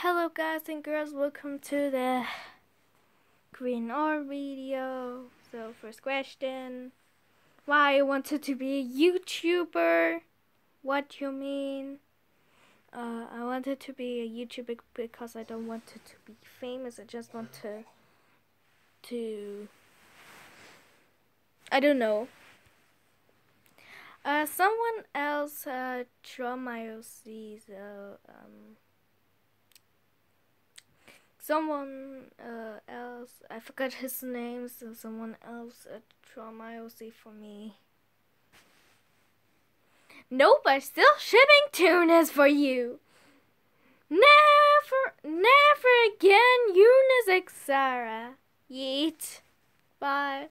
Hello guys and girls, welcome to the Green R video. So first question, why I wanted to be a YouTuber? What do you mean? I wanted to be a YouTuber because I don't want it to be famous. I just want to I don't know. Someone else draw my OC, so someone else, I forgot his name, so someone else draw my OC for me. Nope, I'm still shipping tunas for you. Never again, Eunice X Sarah. Yeet. Bye.